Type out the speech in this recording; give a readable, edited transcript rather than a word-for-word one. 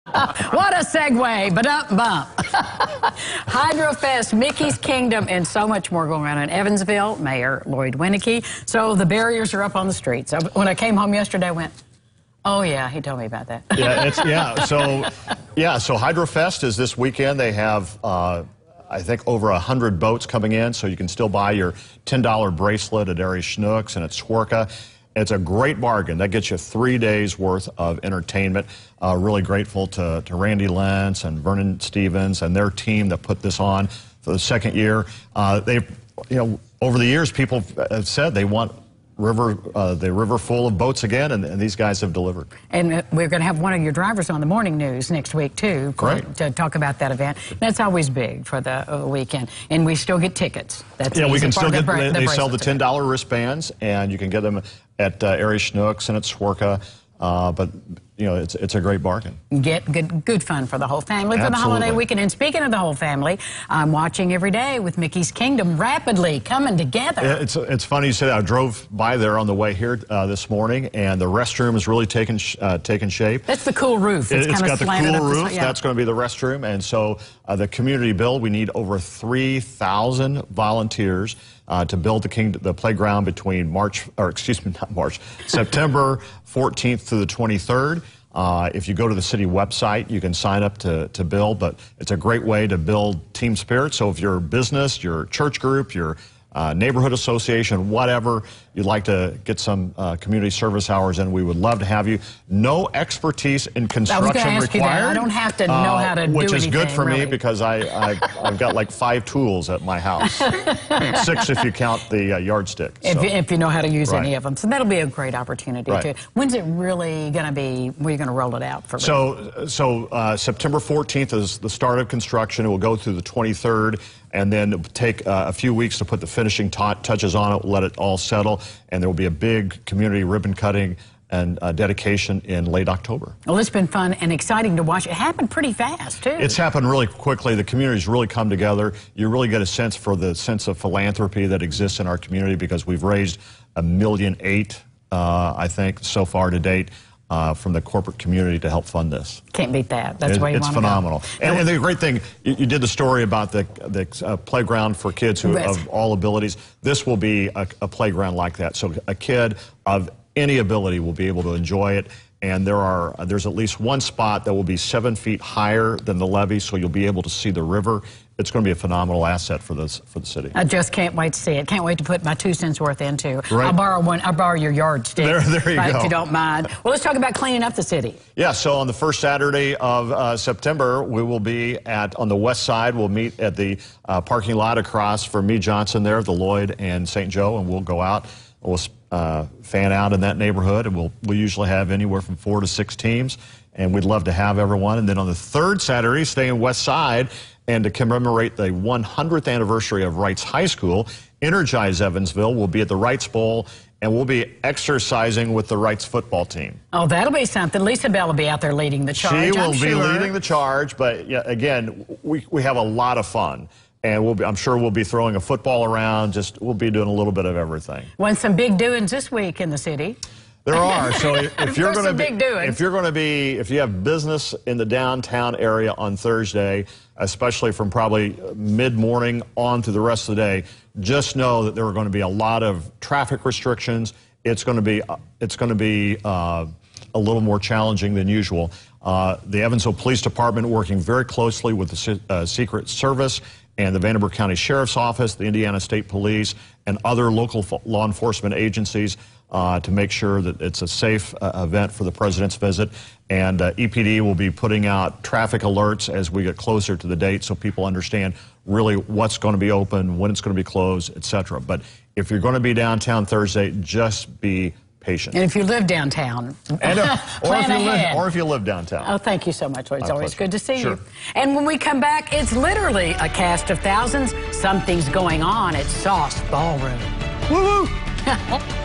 What a segue, but up bump. HydroFest, Mickey's Kingdom, and so much more going on in Evansville. Mayor Lloyd Winnecke. So the barriers are up on the streets. When I came home yesterday, I went, oh yeah, he told me about that. So HydroFest is this weekend. They have, I think, over 100 boats coming in, so you can still buy your $10 bracelet at Ari Schnucks and at Swerka. It's a great bargain. That gets you 3 days worth of entertainment. Really grateful to Randy Lentz and Vernon Stevens and their team that put this on for the second year. Over the years, people have said they want the river full of boats again, and these guys have delivered. And we're going to have one of your drivers on the morning news next week, too, to talk about that event. That's always big for the weekend. And we still get tickets. That's we can still get, they sell the $10 wristbands, and you can get them at Ari Schnucks and at Swerka. But it's a great bargain. Get good fun for the whole family for the holiday weekend. And speaking of the whole family, I'm watching every day with Mickey's Kingdom rapidly coming together. It's funny you say that. I drove by there on the way here this morning, and the restroom is really taking shape. That's the cool roof. It's got the cool roof. That's going to be the restroom. And so the community build, we need over 3,000 volunteers to build the playground between September 14th to the 23rd. If you go to the city website, you can sign up to build, but it's a great way to build team spirit. So if you're a business, your church group, your neighborhood association, whatever, you'd like to get some community service hours in, we would love to have you. No expertise in construction required. I don't have to know how to do anything, which is good for me because I've got like 5 tools at my house. 6 if you count the yardstick. If you know how to use any of them. So that'll be a great opportunity too. When's it really going to be, where are you going to roll it out for? So September 14th is the start of construction. It will go through the 23rd. And then it'll take a few weeks to put the finishing touches on it, let it all settle, and there will be a big community ribbon cutting and dedication in late October. Well, it's been fun and exciting to watch. It happened pretty fast, too. It's happened really quickly. The community's really come together. You really get a sense for the sense of philanthropy that exists in our community because we've raised $1.8 million, I think, so far to date. From the corporate community to help fund this. Can't beat that. That's why you want to go. It's phenomenal. And the great thing, you did the story about the playground for kids of all abilities. This will be a playground like that. So a kid of any ability will be able to enjoy it. And there's at least one spot that will be 7 feet higher than the levee, so you'll be able to see the river. It's going to be a phenomenal asset for the city. I just can't wait to see it. Can't wait to put my 2 cents worth into. I'll borrow your yardstick. There you go. If you don't mind. Well, let's talk about cleaning up the city. Yeah. So on the first Saturday of September, we will be on the west side. We'll meet at the parking lot across from Me Johnson there, the Lloyd and St. Joe, and we'll go out. We'll fan out in that neighborhood, and we'll usually have anywhere from 4 to 6 teams, and we'd love to have everyone. And then on the third Saturday, staying west side, and to commemorate the 100th anniversary of Wrights High School, Energize Evansville will be at the Wrights Bowl, and we'll be exercising with the Wrights football team. Oh, that'll be something. Lisa Bell will be out there leading the charge. She will be leading the charge, but yeah, again, we have a lot of fun. And I'm sure we'll be throwing a football around. We'll be doing a little bit of everything. Well, some big doings this week in the city. There are. So if you have business in the downtown area on Thursday, especially from probably mid-morning on through the rest of the day, just know that there are going to be a lot of traffic restrictions. It's going to be a little more challenging than usual. The Evansville Police Department working very closely with the Secret Service and the Vanderbilt County Sheriff's Office, the Indiana State Police, and other local law enforcement agencies to make sure that it's a safe event for the president's visit. And EPD will be putting out traffic alerts as we get closer to the date so people understand really what's going to be open, when it's going to be closed, etc. But if you're going to be downtown Thursday, just be patient. And if you live downtown, or if you live downtown. Oh, thank you so much, Lloyd. It's always good to see you. And when we come back, it's literally a cast of thousands. Something's going on at Sauce Ballroom. Woo-hoo!